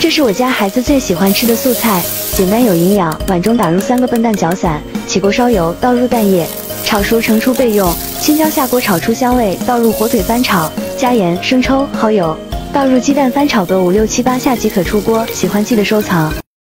这是我家孩子最喜欢吃的素菜，简单有营养。碗中打入3个笨蛋，搅散，起锅烧油，倒入蛋液，炒熟盛出备用。青椒下锅炒出香味，倒入火腿翻炒，加盐、生抽、蚝油，倒入鸡蛋翻炒个5、6、7、8下即可出锅。喜欢记得收藏。